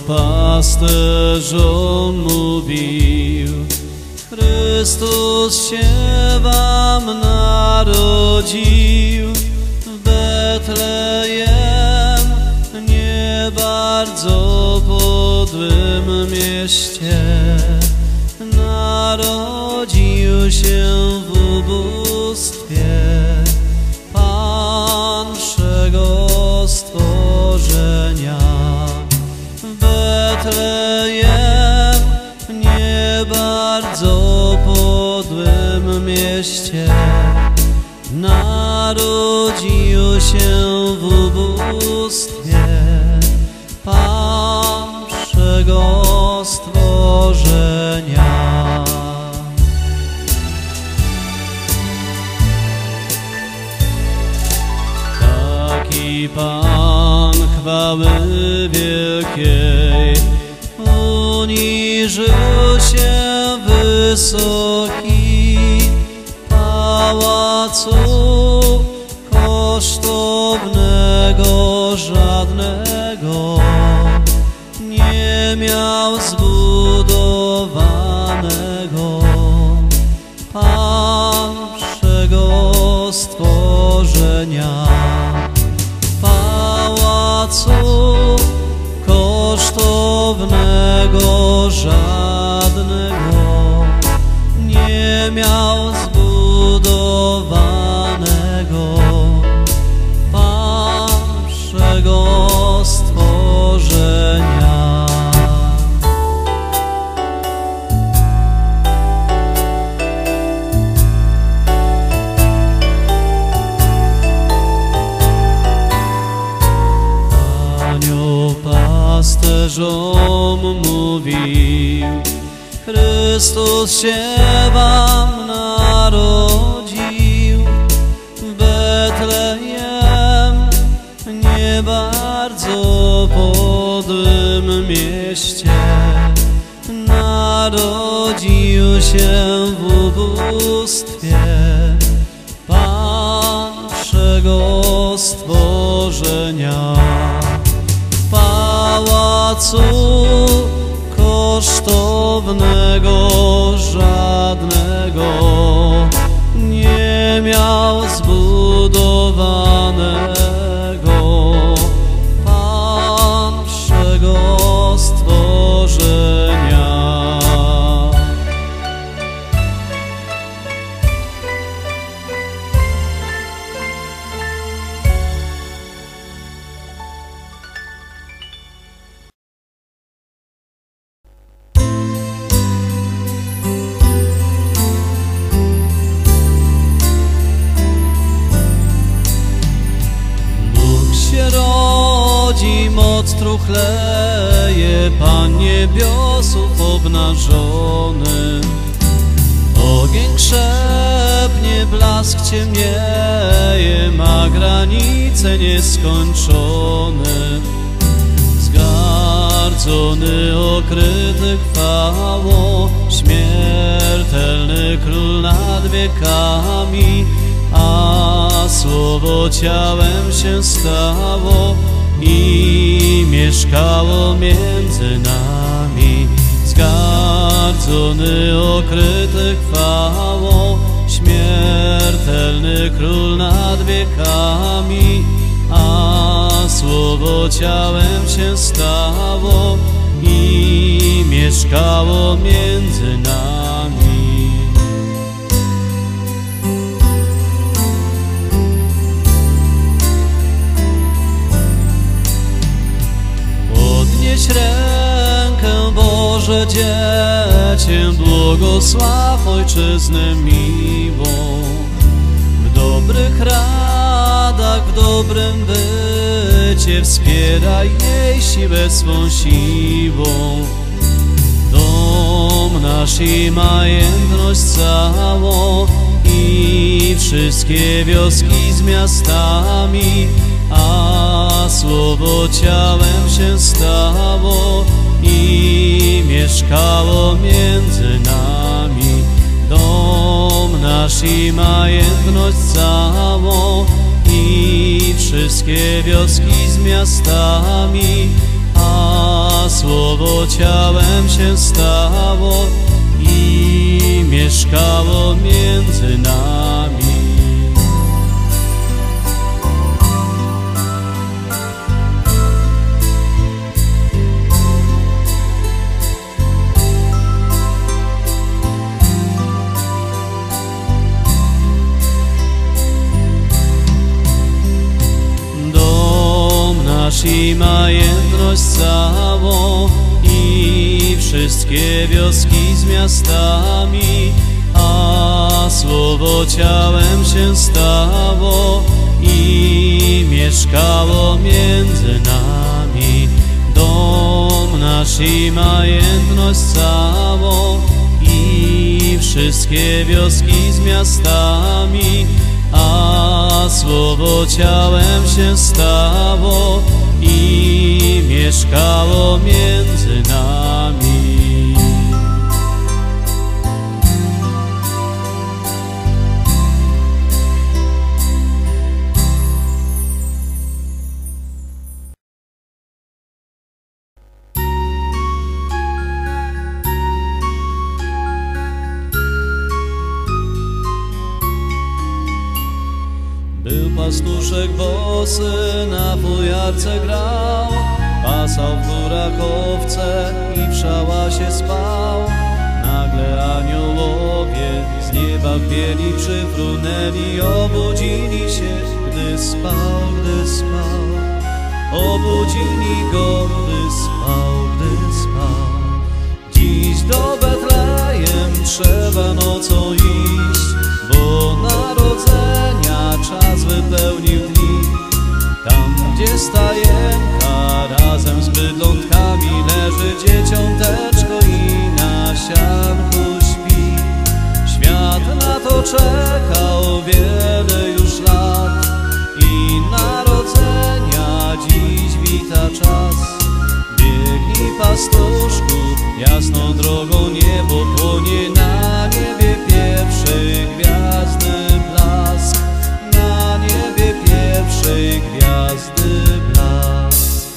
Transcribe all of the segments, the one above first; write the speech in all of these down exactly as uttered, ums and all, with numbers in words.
pasterzom mówił: Chrystus się wam narodził w Betlejem, nie bardzo podłym mieście. Narodził się w ubóstwie Pan wszego stworzenia. W Betlejem, nie bardzo podłym mieście, narodził się w ubóstwie Pan wszego stworzenia. Taki Pan chwały wielkiej uniżył się wysoki, pałacu kosztownego żadnego nie miał zbudowanego. Pan wszego stworzenia, pałacu kosztownego żadnego nie miał zbudowanego. Pan wszego stworzenia. Anioł pasterzom mówił: Chrystus się wam narodził w Betlejem, nie bardzo podłym mieście. Narodził się w ubóstwie Pan wszego stworzenia. Pałacu kosztownego żadnego nie miał zbudowanego. Pan wszego stworzenia. Moc truchleje, Pan niebiosów obnażony. Ogień krzepnie, blask ciemnieje, ma granice nieskończone. Zgardzony, okryty chwałą, śmiertelny król nad wiekami, a słowo ciałem się stało i mieszkało między nami. Zgardzony, okryty chwałą, śmiertelny król nad wiekami, a słowo ciałem się stało i mieszkało między nami. Podnieś rękę, Boże dziecię, błogosław ojczyznę miłą. W dobrych radach, w dobrym bycie wspieraj jej siłę swą siłą. Dom nasz i majętność całą i wszystkie wioski z miastami, a słowo ciałem się stało i mieszkało między nami. Dom nasz i majętność całą i wszystkie wioski z miastami, a Słowo ciałem się stało i mieszkało między nami. I majętność całą i wszystkie wioski z miastami, a Słowo ciałem się stało i mieszkało między nami. Dom nasz i majętność całą i wszystkie wioski z miastami, a Słowo ciałem się stało i mieszkało między nami. Był pastuszek bosy, na fujarce grał, pasał w górach owce i w szałasie spał. Nagle aniołowie z nieba w bieli przyfrunęli, obudzili się, gdy spał, gdy spał. Obudzili go, gdy spał, gdy spał. Dziś do Betlejem trzeba nocą iść, bo narodzenia czas wypełnił dni. Tam, gdzie stajenka razem z bydlątkami leży dzieciąteczko i na sianku śpi. Świat na to czekał wiele już lat i narodzenia dziś wita czas. Biegnij, pastuszku, jasną drogą niebo płonie, na niebie pierwszej gwiazdy blask, na niebie pierwszej gwiazdy blask.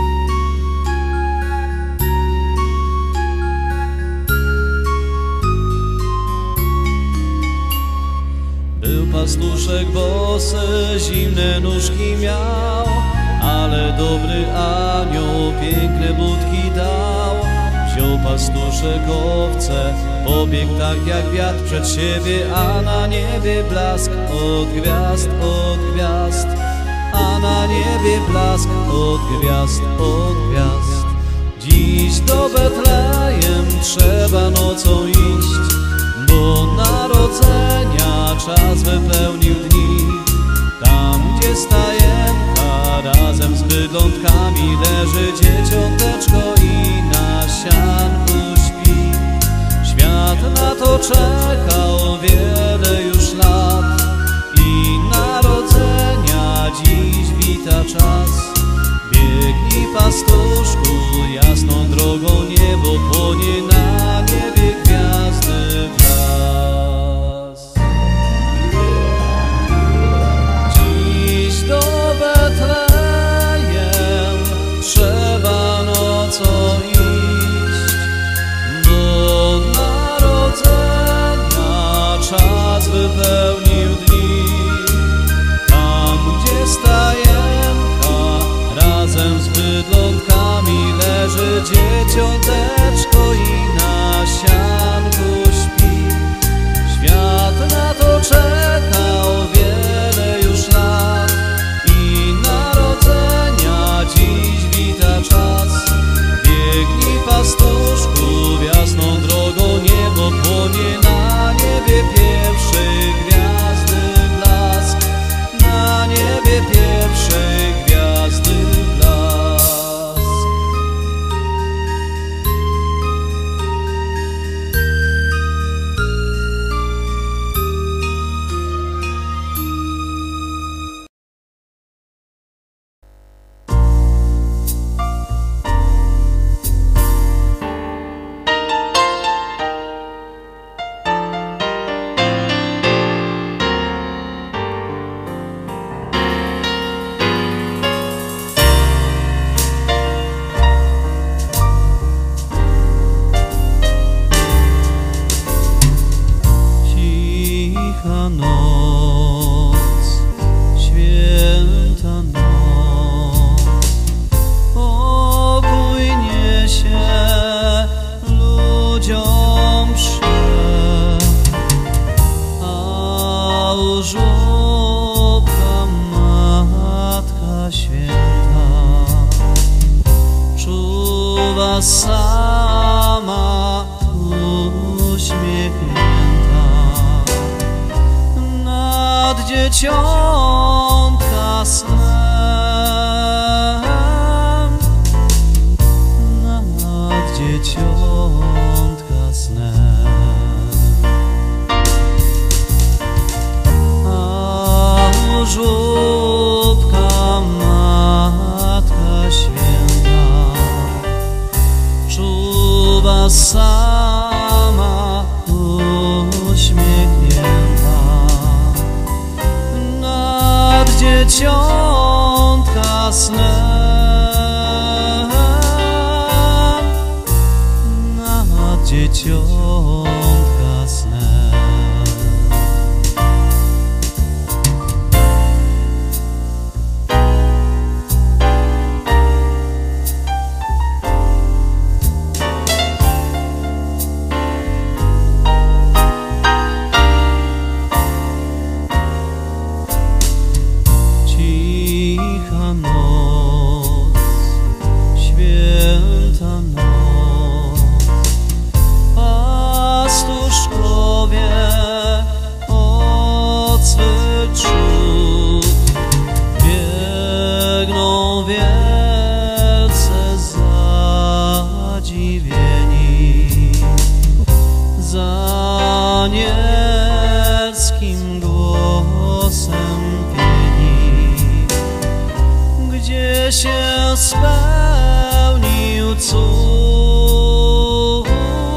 Był pastuszek bosy, zimne nóżki miał, ale dobry anioł piękne budki dał. Wziął pastuszek owce, pobiegł tak jak wiatr przed siebie, a na niebie blask od gwiazd, od gwiazd, a na niebie blask od gwiazd, od gwiazd. Dziś do Betlejem trzeba nocą iść, bo narodzenia czas wypełnił dni. Tam, gdzie stajenka razem z bydlątkami leży dzieciąteczko i na sianku śpi. Świat na to czekał wiele już lat i narodzenia dziś wita czas. Biegnij, pastuszku, jasną drogą niebo płonie, na niebie gwiazdy blask. Dziś do Betlejem trzeba noc, święta noc, pokój niesie ludziom wszak, a u żłobka Matka Święta czuwa sama uśmiechnięta nad dzieciątka snem, nad dzieciątka snem. A u żłobka Matka Święta czuwa sama uśmiechnięta nad dzieciątka snem, nad dzieciątka snem. Cicha noc, święta noc, pastuszkowie od swych trzód biegną wielce zadziwieni za anielskim głosem pieni, gdzie się spełnił cud,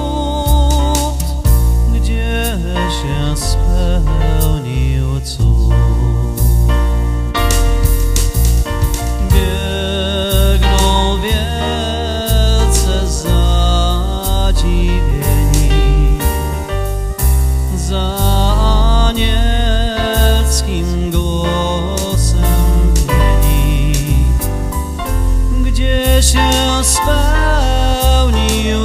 gdzie się spełnił cud. Biegną wielce zadziwieni za anielskim głosem pieni, gdzie się spełnił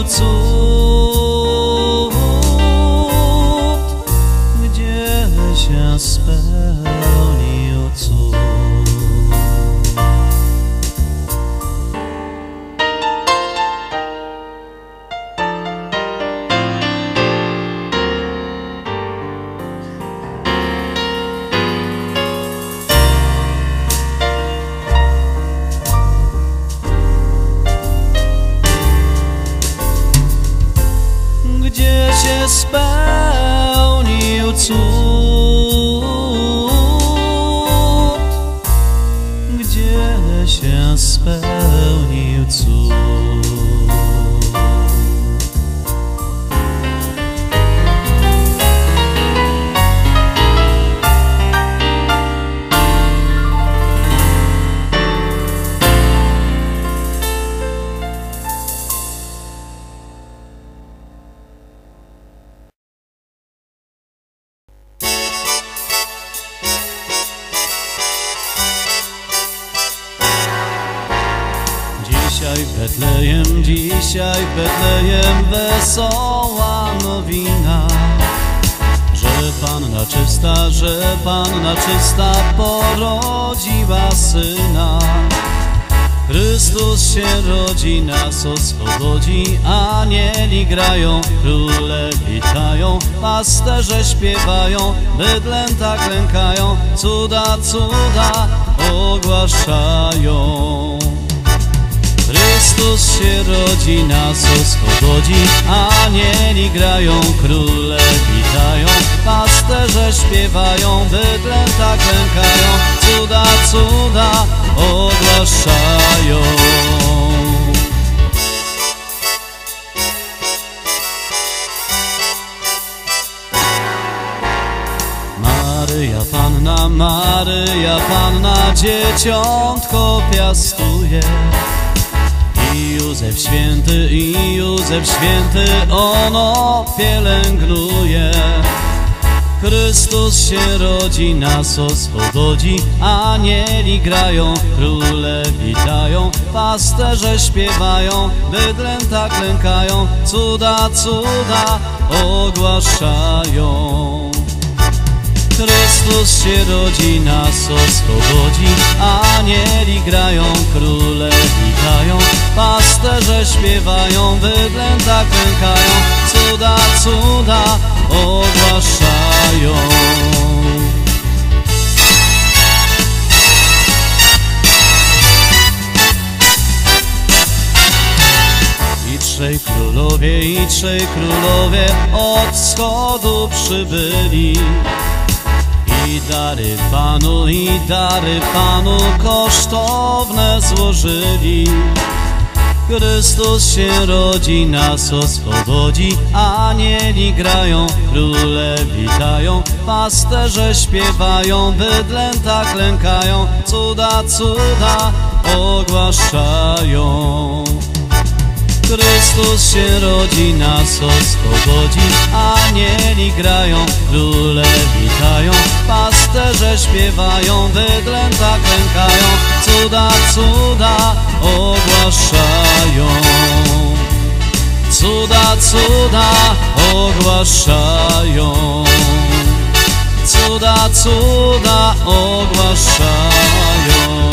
cud, gdzie się spełnił cud. Gdzie się spełnił cud, gdzie się spełnił cud. Dzisiaj Betlejem, dzisiaj Betlejem wesoła nowina, że Panna czysta, że Panna czysta porodziła Syna. Chrystus się rodzi, nas oswobodzi, anieli grają, króle witają, pasterze śpiewają, bydlęta klękają, cuda, cuda ogłaszają. Chrystus się rodzi, nas oswobodzi, anieli grają, króle witają, pasterze śpiewają, bydlęta klękają, cuda, cuda ogłaszają. Maryja Panna, Maryja Panna dzieciątko piastuje. I Józef święty, i Józef święty ono pielęgnuje. Chrystus się rodzi, nas oswobodzi, anieli grają, króle witają, pasterze śpiewają, bydlęta klękają, cuda, cuda ogłaszają. Chrystus się rodzi, nas oswobodzi, anieli grają, króle witają, pasterze śpiewają, bydlęta klękają, cuda, cuda ogłaszają. I trzej królowie, i trzej królowie od wschodu przybyli, i dary Panu, i dary Panu kosztowne złożyli. Chrystus się rodzi, nas oswobodzi, anieli grają, króle witają, pasterze śpiewają, bydlęta klękają, cuda, cuda ogłaszają. Chrystus się rodzi, nas oswobodzi, anieli grają, króle witają, pasterze śpiewają, bydlęta klękają, cuda, cuda ogłaszają. Cuda, cuda ogłaszają. Cuda, cuda ogłaszają.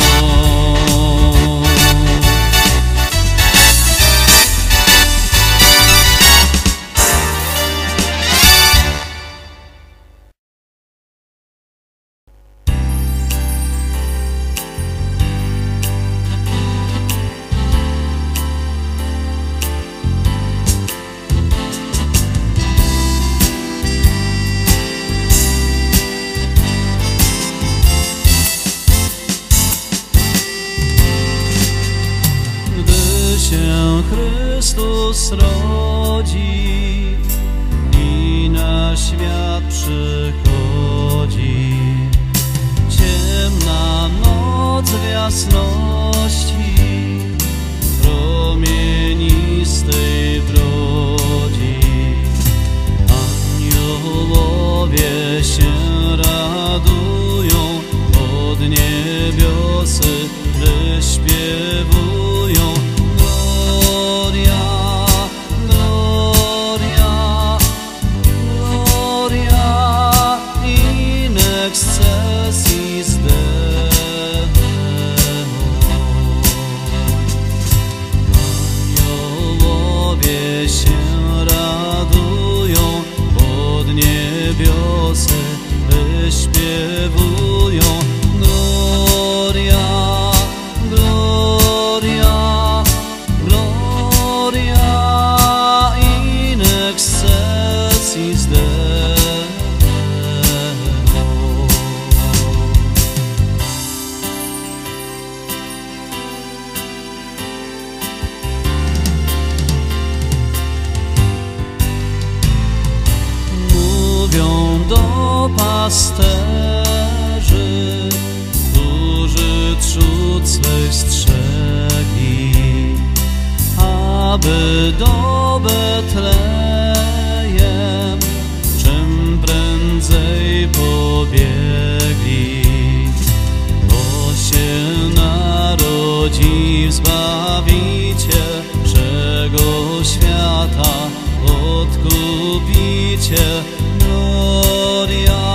Chrystus rodzi i na świat przychodzi. Ciemna noc w jasności promienistej brodzi. Aniołowie się radują, od niebiosy wyśpiewują. Excelsis Deo. Aniołowie się radują, pod niebiosy wyśpiewują. Gloria, gloria, gloria in excelsis Deo. Do pasterzy, którzy trzód swych strzegli, aby do Betlejem czym prędzej pobiegli, bo się narodzi Zbawiciel wszego świata, Odkupiciel. Gloria,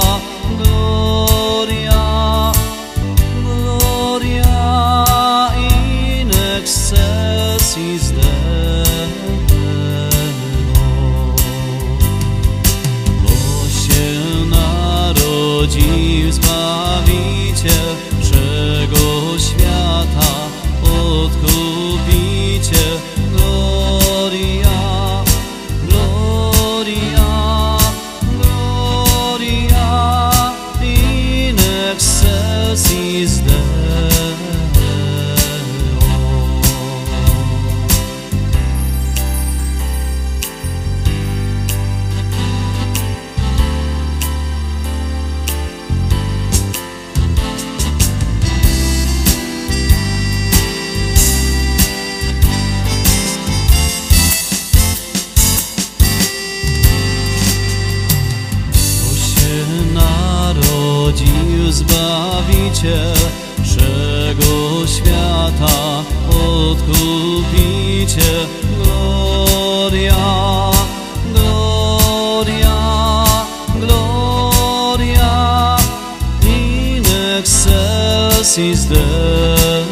gloria, gloria in excelsis Deo. Bo się narodził Zbawiciel wszego świata, Odkupiciel. Gloria, gloria, excelsis Deo. Zbawiciel wszego świata, Odkupiciel. Gloria, gloria, gloria, in excelsis Deo.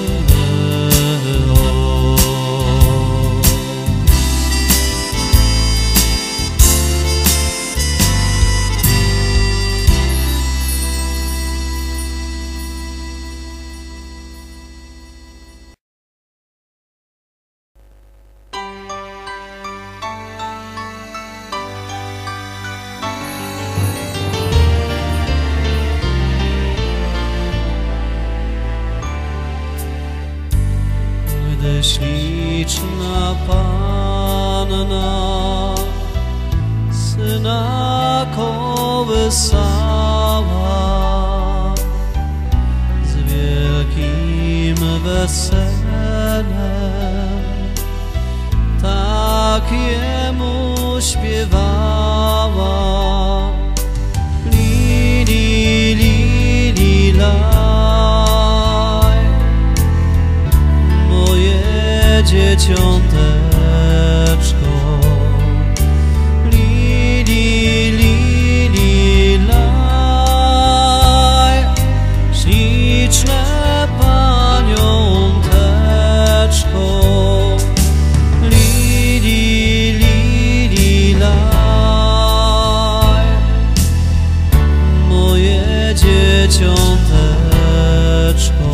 Gdy śliczna Panna Syna kołysała z wielkim weselem, tak Jemu śpiewała. Li, li, li, li, la. Dzieciąteczko, li, li, li, li, laj, śliczne paniąteczko, li, li, li, li, laj, moje dzieciąteczko.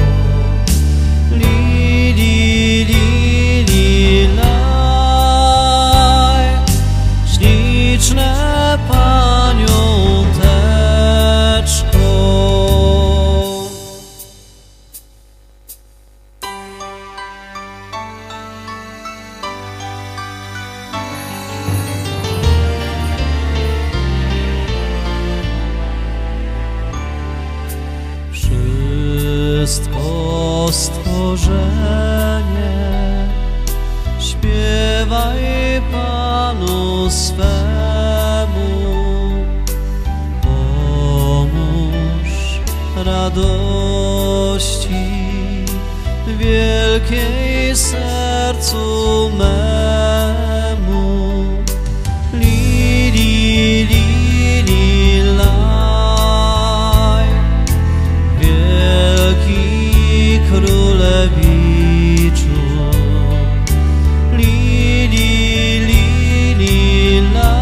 Wszystko stworzenie śpiewaj Panu swemu, pomóż radości wielkiej sercu memu. Li, li, li, li, laj, wielki Królewiczu. Li, li, li, li,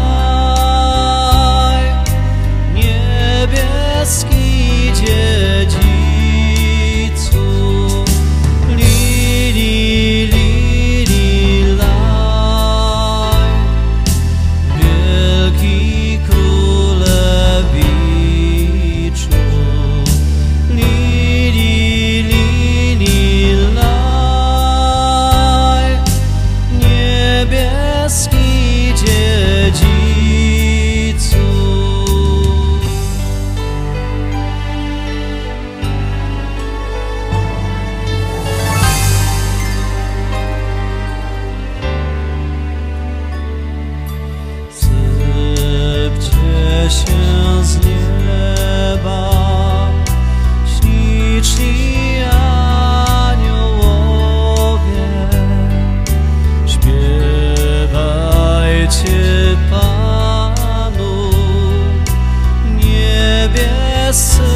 laj, niebieski dziedzicu. Li, li, li, li, laj, wielki Królewiczu. Li, li, li, li, laj, niebieski dziedzicu. Sypcie się z nieba śliczni aniołowie, śpiewajcie Panu, niebiescy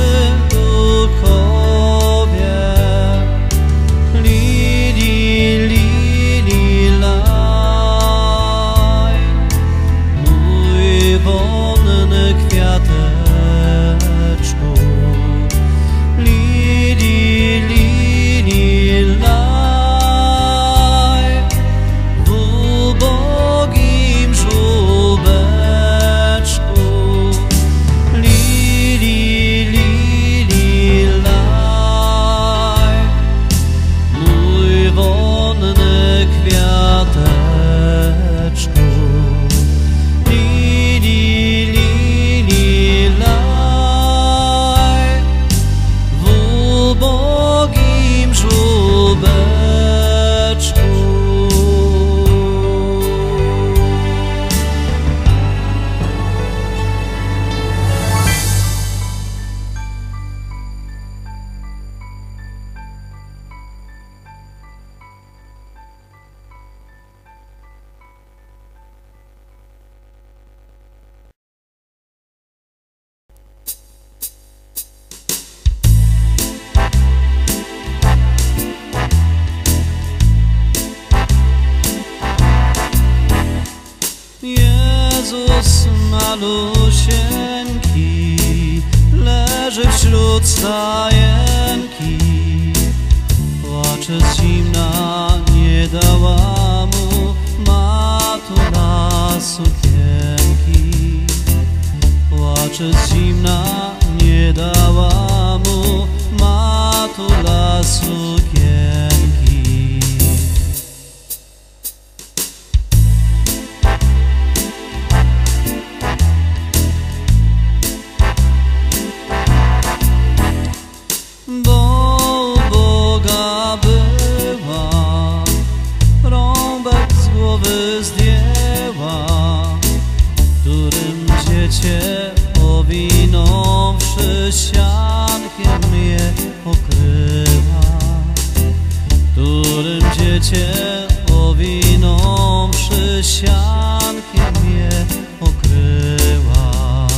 duchowie. Li, li, li, li, laj, mój wonny kwiateczku. Li, li, li, li, laj, w ubogim żółbeczku. Li, li, li, malusieńki leży wśród stajenki. Płacze z zimna, nie dała mu matula sukienki. Płacze z zimna, nie dała mu matula sukienki. Bo u Boga była, rąbek z głowy zdjęła, którym dziecię owinąwszy siankiem je okryła, którym dziecię owinąwszy siankiem je okryła.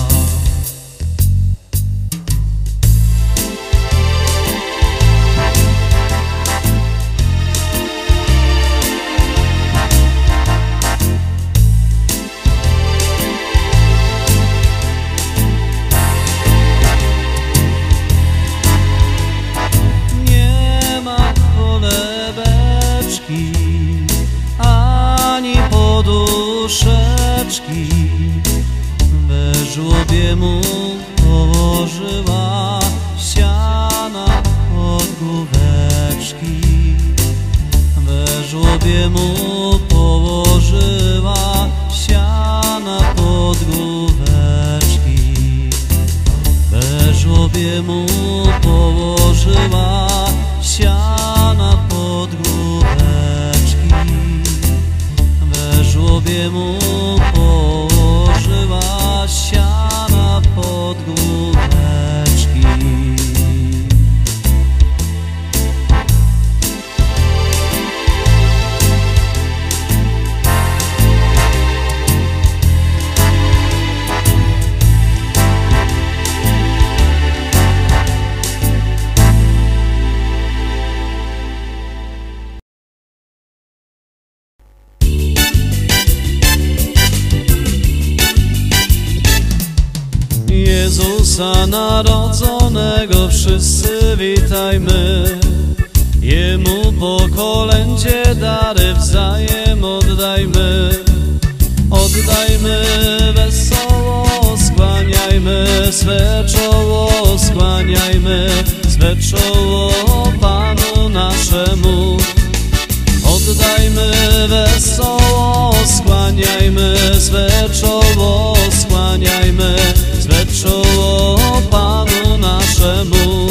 Ani poduszeczki, we żłobie mu położyła siana pod główeczki. We żłobie mu położyła siana pod główeczki. We żłobie mu położyła siana pod główeczki. We żłobie mu położyła siana pod główeczki. Jezusa narodzonego wszyscy witajmy, Jemu po kolędzie dary wzajem oddajmy. Oddajmy wesoło, skłaniajmy swe czoło, skłaniajmy swe czoło Panu naszemu. Oddajmy wesoło, skłaniajmy swe czoło, skłaniajmy swe czoło Panu naszemu.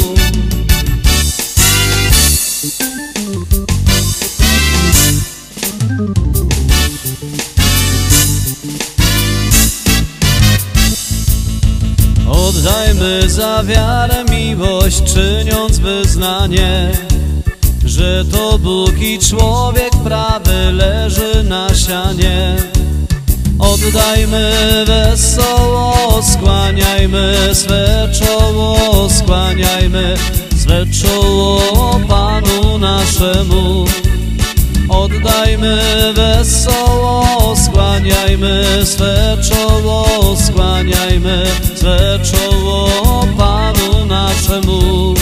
Oddajmy za wiarę miłość, czyniąc wyznanie, że to Bóg i człowiek prawy leży na sianie. Oddajmy wesoło, skłaniajmy swe czoło, skłaniajmy swe czoło Panu naszemu. Oddajmy wesoło, skłaniajmy swe czoło, skłaniajmy swe czoło Panu naszemu.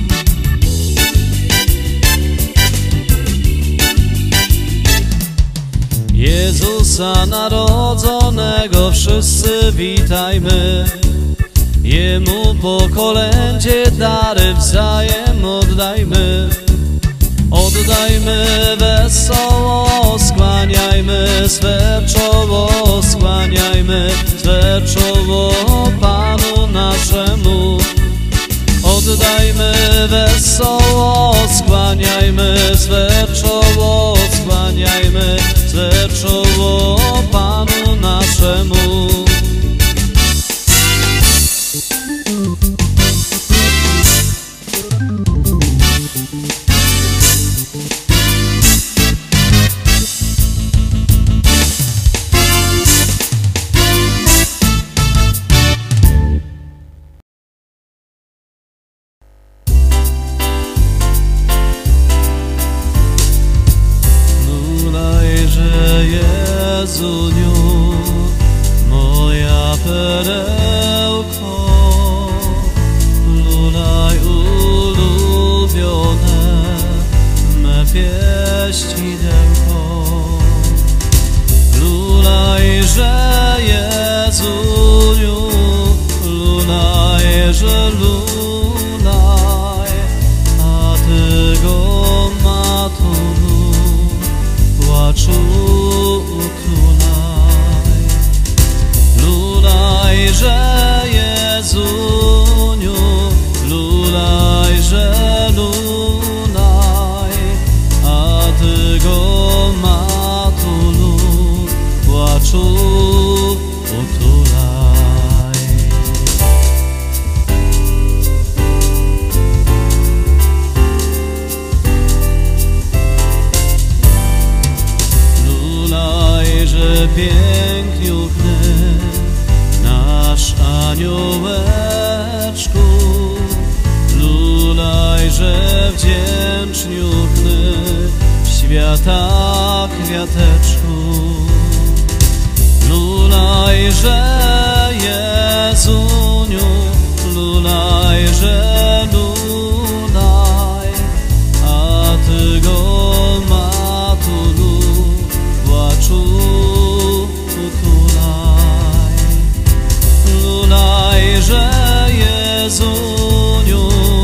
Jezusa narodzonego wszyscy witajmy, Jemu po kolędzie dary wzajem oddajmy. Oddajmy wesoło, skłaniajmy swe czoło, skłaniajmy swe czoło Panu naszemu. Oddajmy wesoło, skłaniajmy swe czoło, skłaniajmy swe czoło Panu naszemu. Jezuniu, moja perełko, lulaj ulubione me pieścidełko. Lulajże Jezuniu, lulajże lulaj, a Ty go matulu płaczu utulaj. Lulajże Jezuniu, lulajże lulaj, a Ty go matulu płaczu utulaj. Lulajże piękniuchny nasz aniołeczku, lulajże wdzięczniuchny świata kwiateczku. Lulajże Jezuniu, lulajże lulaj, a Ty go matulu płaczu utulaj. Lulajże Jezuniu,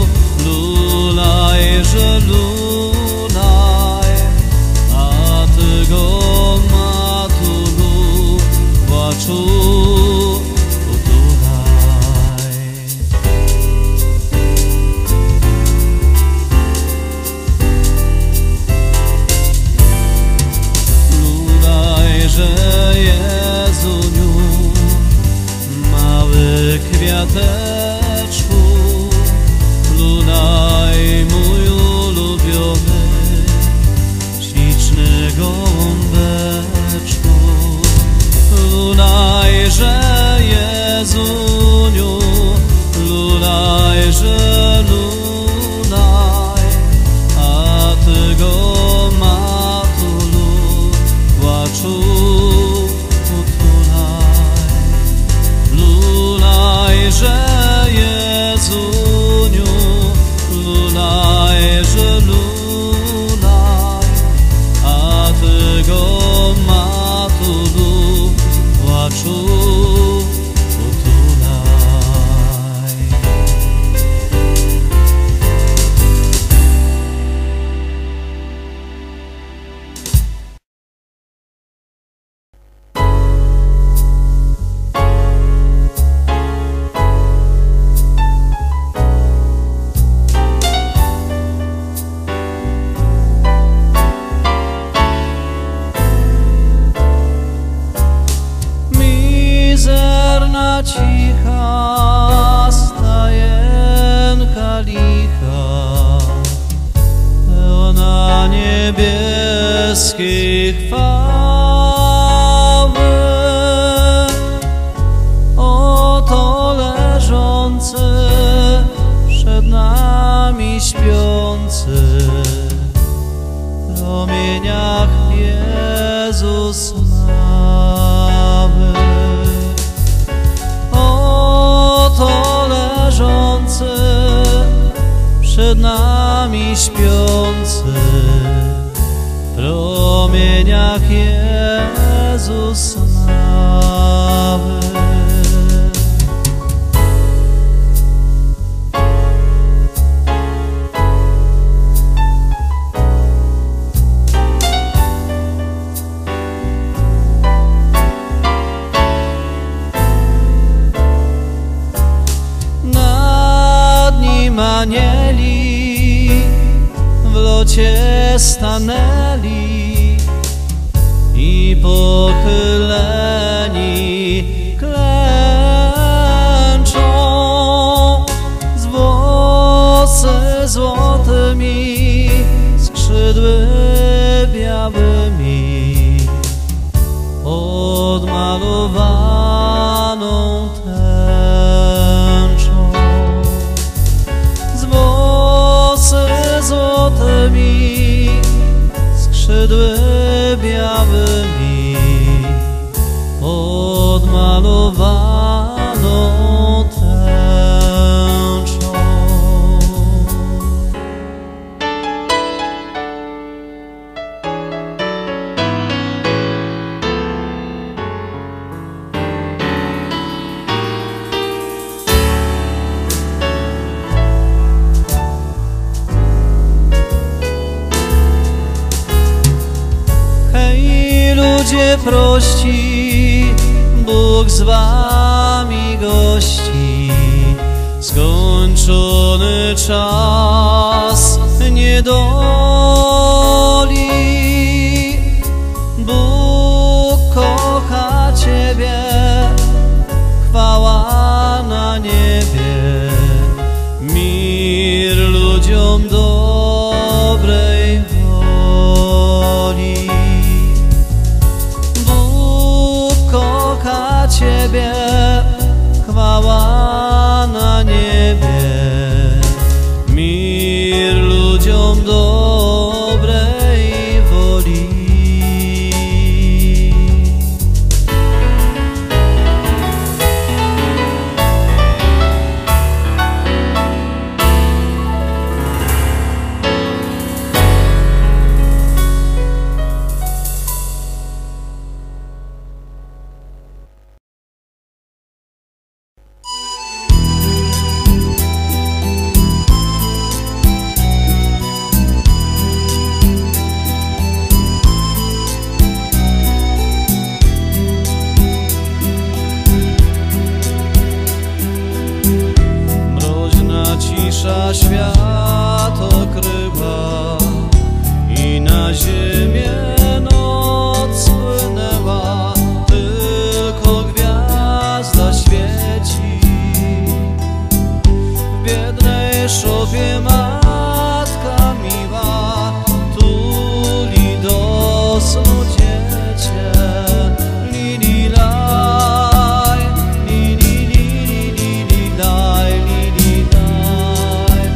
lulajże lulaj, a Ty go matulu płaczu utulaj. Lulajże Jezuniu, mały kwiateczku, lulaj mój ulubiony, śliczny gołąbeczku. Lulajże Jezuniu, lulajże lulaj, a Ty go matulu płaczu utulaj. Lulajże Jezuniu, lulajże lulaj, a Ty go matulu płaczu utulaj. Mizerna cicha stajenka licha, pełna niebieskiej chwały. Oto leżący przed nami śpiący, w promieniach Jezus mały. Oto leżący przed nami śpiący, w promieniach Jezus mały. Anieli w locie stanęli i pochyleni klęczą, z włosy złotymi, skrzydły białymi, odmalowaną tęczą. Złotymi, skrzydły białymi, odmalowane. nie prości, Bóg z wami gości. Skończony czas niedoli, Bóg kocha ciebie, chwała na niebie, mir ludziom dobrej woli. Bóg kocha ciebie, chwała na niebie, mir ludziom dobrej woli. Cisza świat okrywa i na ziemię noc spłynęła, tylko gwiazda świeci. W biednej szopie matka miła tuli do dziecię. Lili laj, lili lili lili laj, lili laj.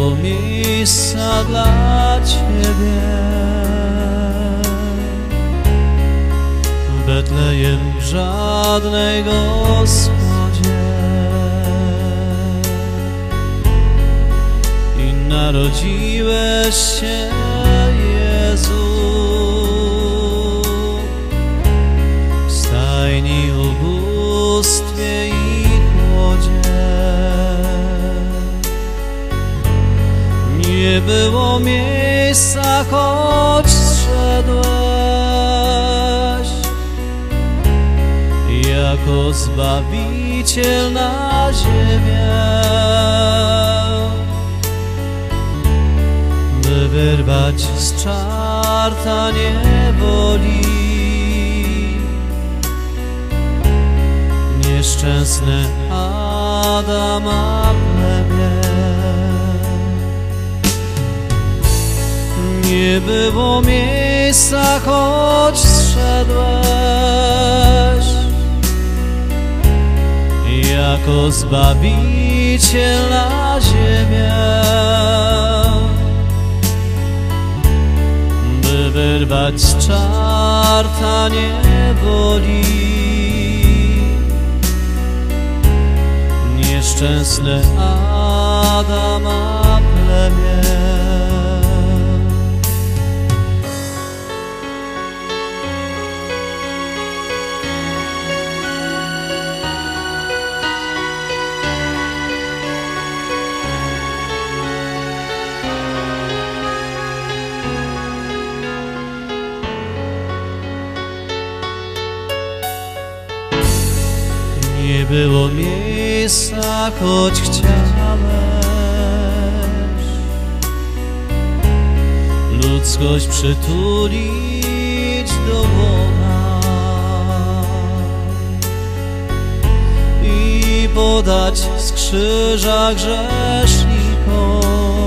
było miejsca dla Ciebie. W Betlejem żadnej Gospodzie i narodziłeś się, Jezu, w stajni, ubóstwie i chłodzie. Nie było miejsca, choć zszedłeś jako Zbawiciel na ziemię, by wyrwać z czarta niewoli nieszczęsne Adama plemię. Nie było miejsca, choć zszedłeś jako Zbawiciel na ziemię, by wyrwać z czarta niewoli nieszczęsne Adama plemię. Nie było miejsca, choć chciałeś ludzkość przytulić do łona i podać z krzyża grzesznikom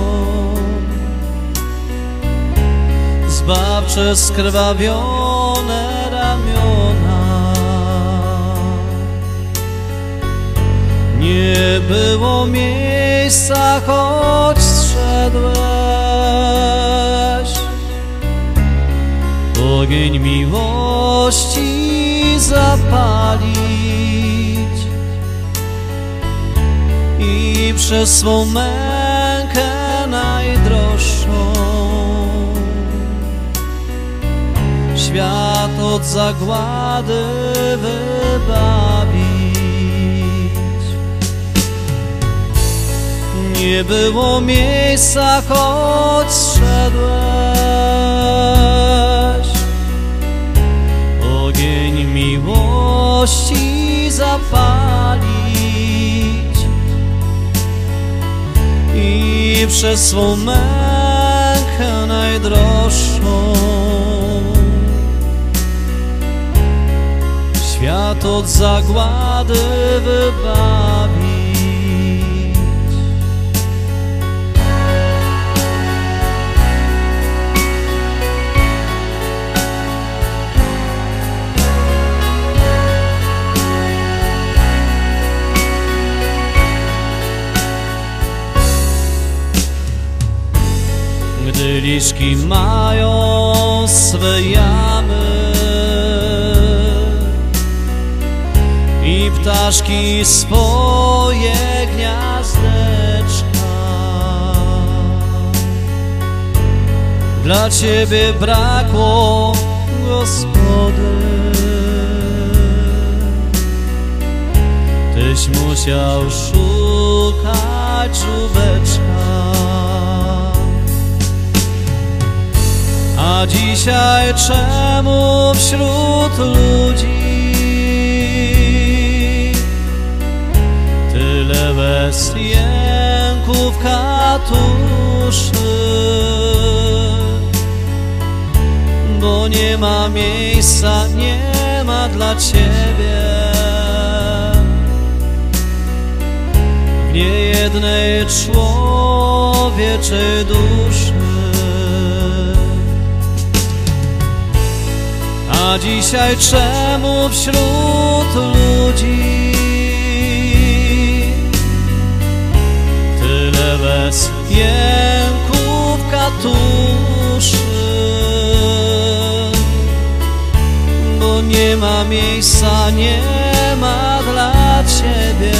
zbawcze skrwawione ramiona. Nie było miejsca, choć zszedłeś ogień miłości zapalić i przez swą mękę najdroższą świat od zagłady wybawić. Nie było miejsca, choć zszedłeś ogień miłości zapalić i przez swą mękę najdroższą świat od zagłady wybawić. Gdy liszki mają swe jamy i ptaszki swoje gniazdeczka, dla Ciebie brakło Gospody. Tyś musiał szukać żółbeczka. A dzisiaj czemu wśród ludzi tyle łez, jęków, katuszy? Bo nie ma miejsca, nie ma dla Ciebie w niejednej człowieczej duszy. A dzisiaj czemu wśród ludzi tyle łez, jęków katuszy, bo nie ma miejsca, nie ma dla Ciebie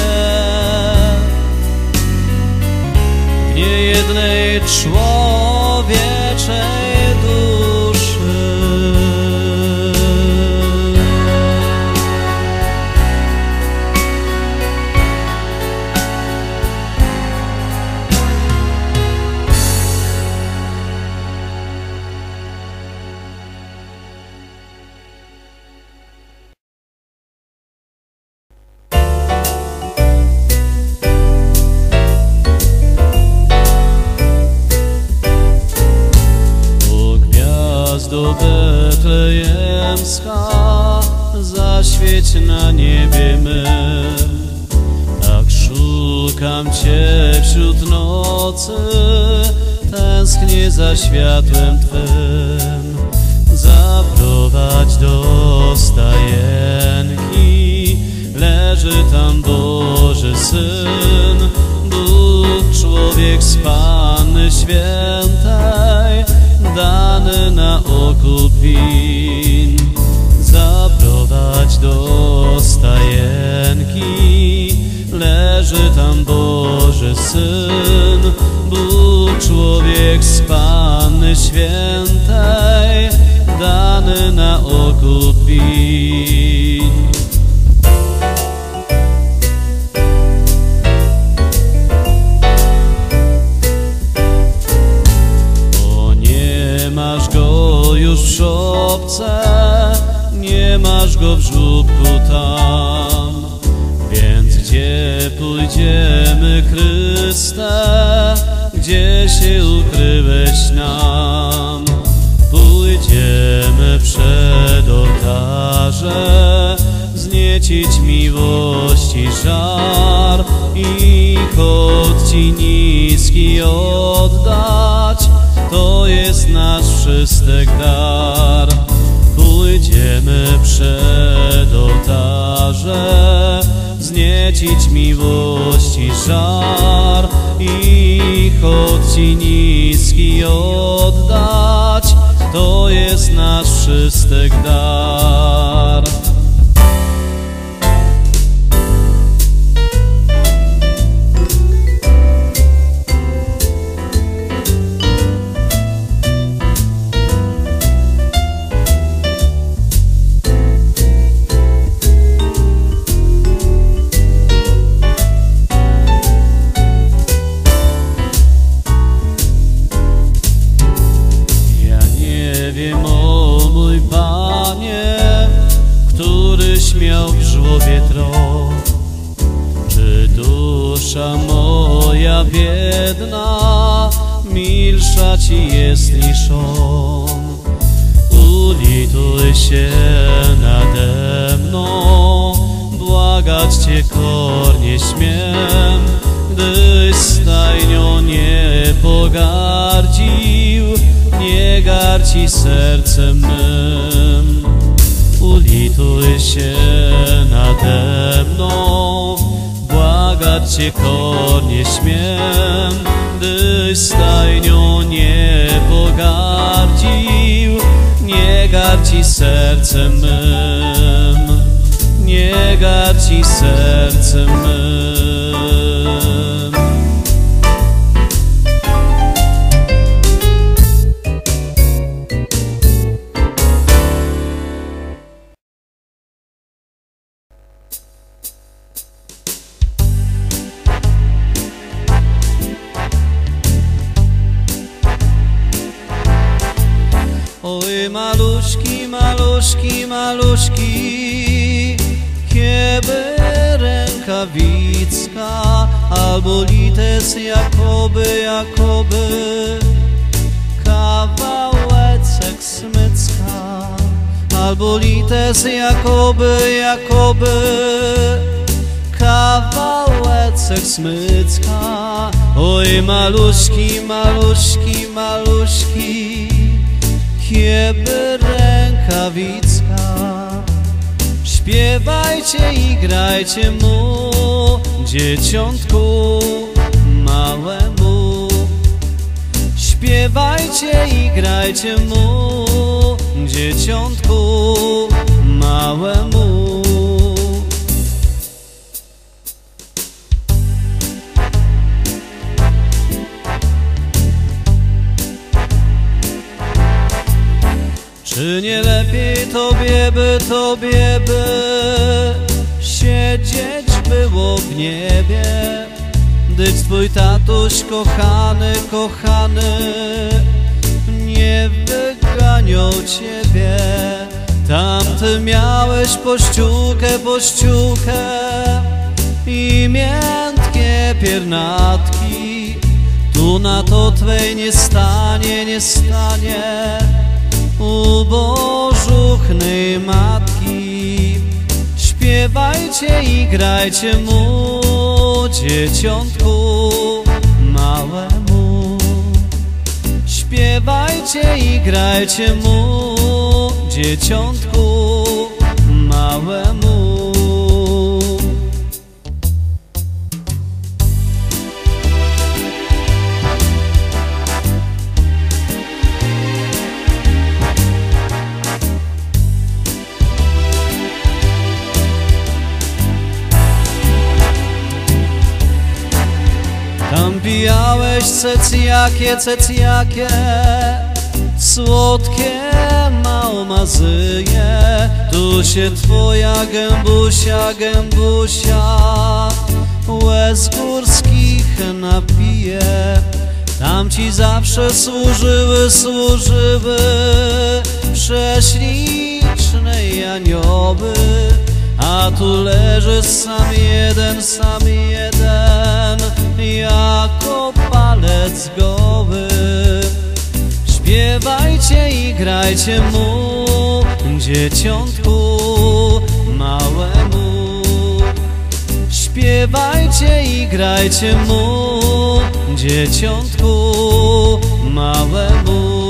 w niejednej człowieczej duszy. Do Betlejemska, zaświeć na niebie mym. Tak szukam Cię wśród nocy, tęsknię za światłem Twym. Zaprowadź do stajenki, leży tam Boży Syn, Bóg człowiek z Panny Świętej, dany na okup win. Zaprowadź do stajenki, leży tam Boży Syn, Bóg człowiek z Panny Świętej, dany na okup win. Już w szopce, nie masz go w żłóbku tam, więc gdzie pójdziemy, Chryste, gdzie się ukryłeś nam? Pójdziemy przed ołtarze, wzniecić miłości żar i hołd Ci niski oddać. To jest nasz wszystek dar. Pójdziemy przed ołtarze, wzniecić miłości żar i hołd Ci niski oddać. To jest nasz wszystek dar. Miał w żłobie tron, czy dusza moja biedna milsza Ci jest niż on? Ulituj się nade mną, błagać Cię kornie śmiem, gdyś stajnią nie pogardził, nie garci sercem mym. Ulituj się nade mną, błagać Cię kornie śmiem, gdyś stajnią nie pogardził, nie garci sercem mym, nie garci sercem mym. Oj, maluśki, maluśki, maluśki, kieby rękawicka, albo lites Jakoby, Jakoby, kawałeczek smycka, albo lites Jakoby, Jakoby, kawałeczek smycka. Oj, maluśki, maluśki, maluśki, kieby rękawicka. Śpiewajcie i grajcie mu, dzieciątku małemu, Śpiewajcie i grajcie mu, dzieciątku małemu. Czy nie lepiej tobie by, tobie by siedzieć było w niebie, gdyś twój tatuś kochany, kochany nie wyganiał ciebie. Tam ty miałeś pościółkę, pościółkę i miętkie piernatki. Tu na to twej nie stanie, nie stanie ubożuchnej matki. Śpiewajcie i grajcie mu, dzieciątku małemu. Śpiewajcie i grajcie mu, dzieciątku małemu. Tam pijałeś cecjakie, cecjakie, słodkie małmazyje. Tu się twoja gębusia, gębusia łez górskich napije. Tam ci zawsze służyły, służyły prześliczne anioły. A tu leży sam jeden, sam jeden, jako palec goły. Śpiewajcie i grajcie mu, dzieciątku małemu. Śpiewajcie i grajcie mu, dzieciątku małemu.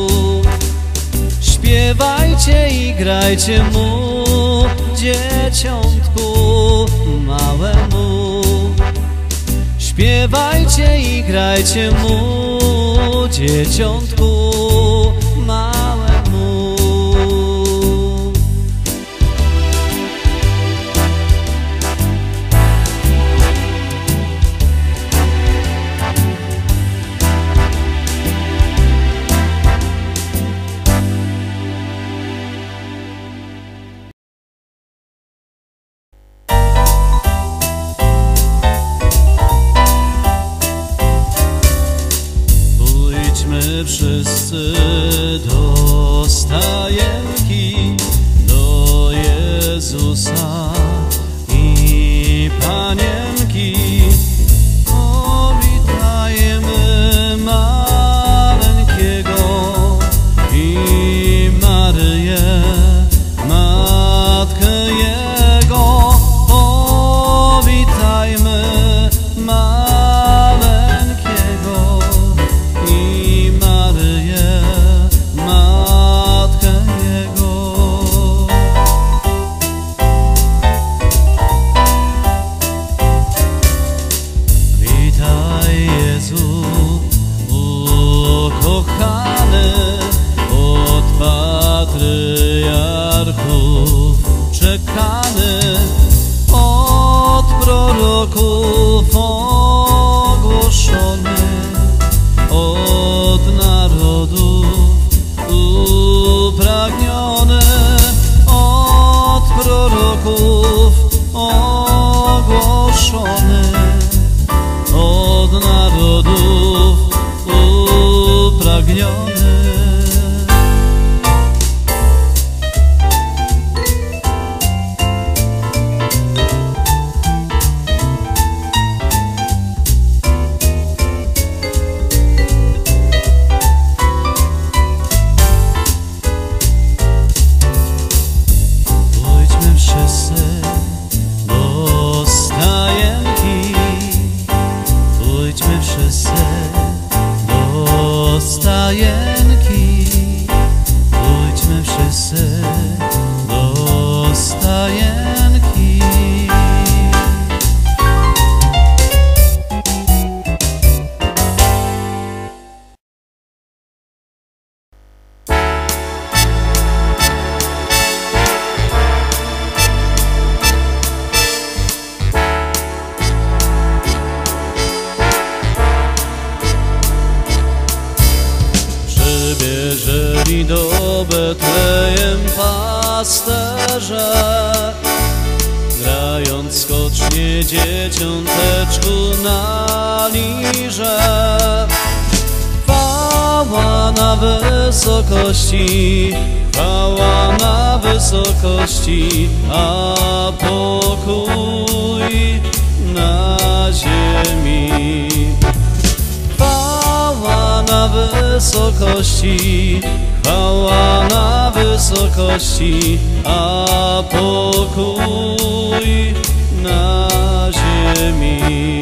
Śpiewajcie i grajcie mu, dzieciątku małemu. Śpiewajcie i grajcie mu, dzieciątku małemu. Wszyscy do stajenki, do Jezusa i Panienki. Powitajmy maleńkiego i Maryję, matkę Jego. Powitajmy maleńkiego i Maryję, matkę Jego. Witaj Jezu, ukochany, od patriarchów czekany, od proroków ogłoszony, od narodów upragniony, od proroków ogłoszony, od narodów upragniony. Pójdźmy wszyscy do stajenki. Betlejem pasterze, grając skocznie dzieciąteczku na lirze. Chwała na wysokości, chwała na wysokości, a pokój na ziemi. Chwała na wysokości, chwała na wysokości, a pokój na ziemi.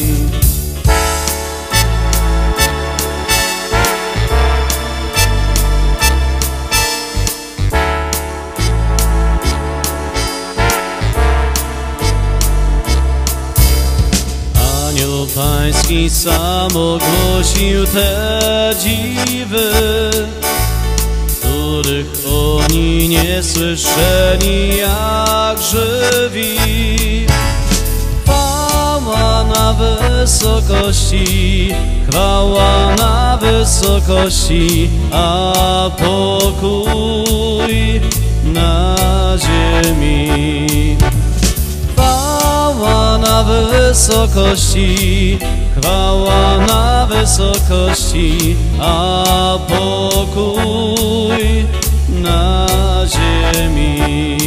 Anioł Pański sam ogłosił te dziwy, których oni nie słyszeli jak żywi. Chwała na wysokości, chwała na wysokości, a pokój na ziemi. Chwała na wysokości, chwała na wysokości, a pokój na ziemi.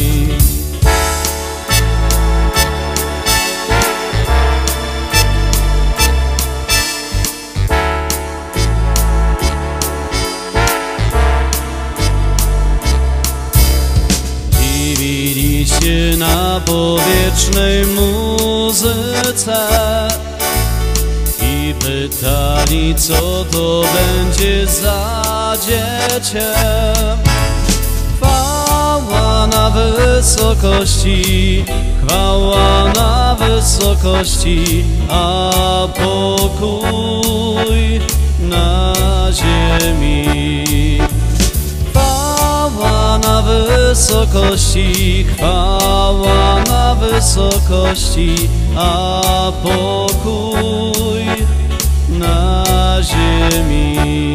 Dziwiliście na powietrznej muzyce i pytali, co to będzie za dziecię. Chwała na wysokości, chwała na wysokości, a pokój na ziemi. Chwała na wysokości, chwała na wysokości, a pokój na ziemi.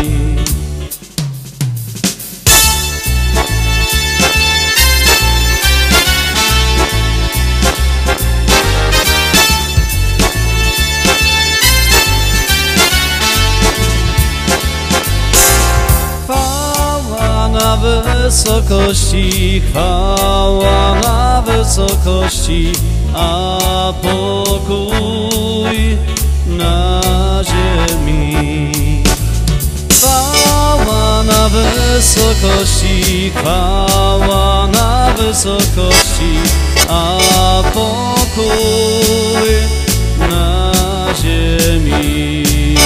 Na wysokości, chwała na wysokości, a pokój na ziemi. Chwała na wysokości, chwała na wysokości, a pokój na ziemi.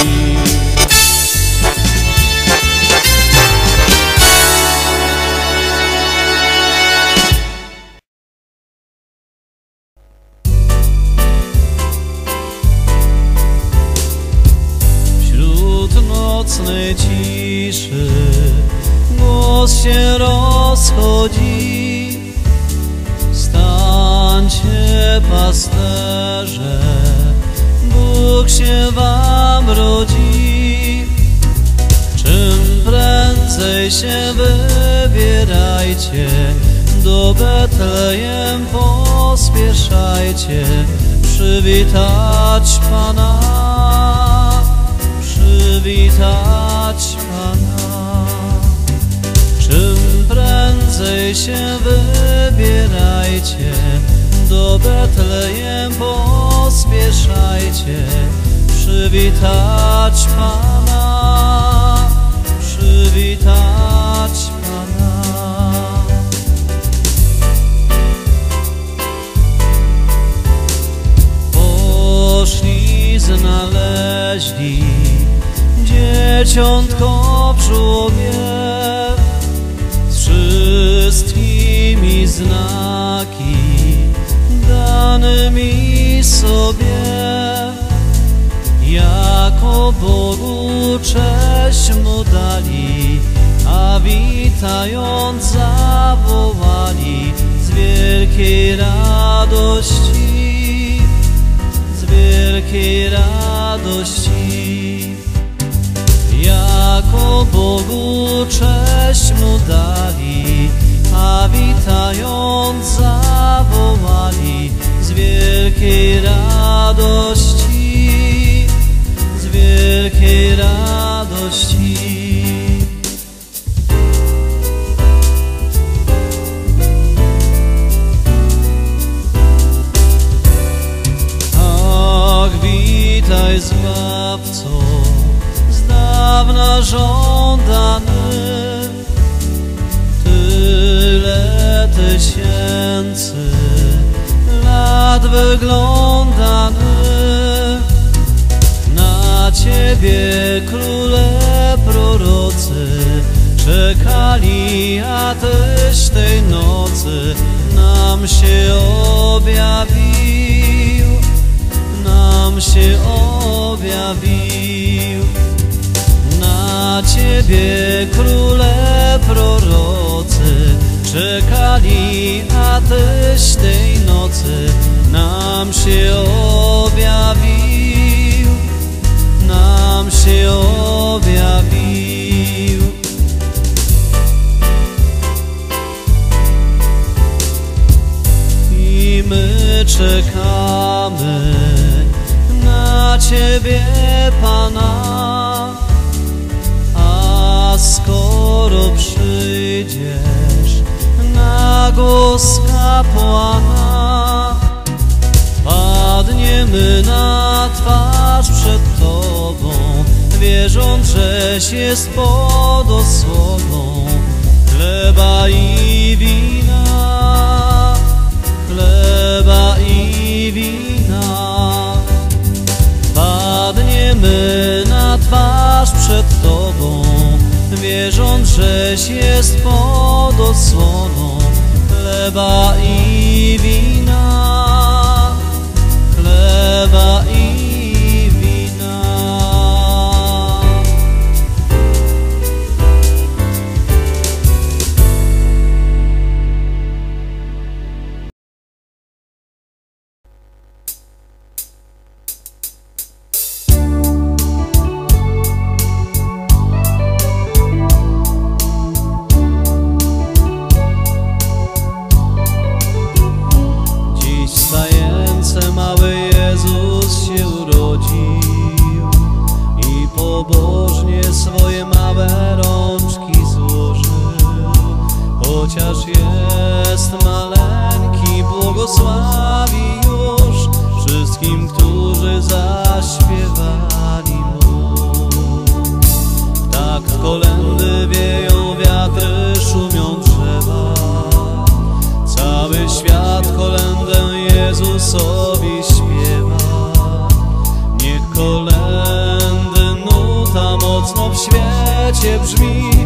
Nocnej ciszy głos się rozchodzi. Stańcie, pasterze, Bóg się wam rodzi. Czym prędzej się wybierajcie, do Betlejem pospieszajcie, przywitać Pana. Przywitać Pana. Czym prędzej się wybierajcie, do Betlejem pospieszajcie, przywitać Pana. Przywitać Pana. Poszli, znaleźli dzieciątko w żłobie z wszystkimi znaki danymi sobie. Jako Bogu cześć mu dali, a witając zawołali z wielkiej radości, z wielkiej radości. Jak nisko Bogu cześć mu dali, a witając zawołali z wielkiej radości, z wielkiej radości. Ach, witaj Zbawco, z dawna żądany, tyle tysięcy lat wyglądany. Na Ciebie króle prorocy czekali, a Tyś tej nocy nam się objawił, nam się objawił. Na Ciebie króle prorocy czekali, a Tyś tej nocy nam się objawił, nam się objawił. I my czekamy na Ciebie, Pana, a skoro przyjdziesz na głos kapłana, padniemy na twarz przed Tobą, wierząc, żeś jest pod osłoną chleba i wina, chleba i wina. Padniemy na twarz przed Tobą, wierząc, żeś jest pod osłoną chleba i wina, chleba i wina. Mały Jezus się urodził i pobożnie swoje małe rączki złożył. Chociaż jest maleńki, błogosławi już wszystkim, którzy zaśpiewali Mu. Tak kolędy wieją wiatry, szumią drzewa, cały świat kolędę Jezusowi śpiewa. Niech kolędy nuta mocno w świecie brzmi,